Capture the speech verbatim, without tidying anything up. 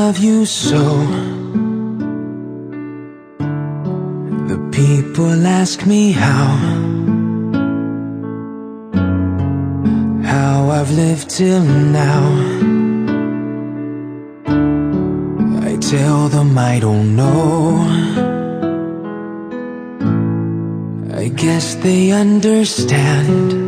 love you so. The people ask me how, how I've lived till now. I tell them I don't know. I guess they understand.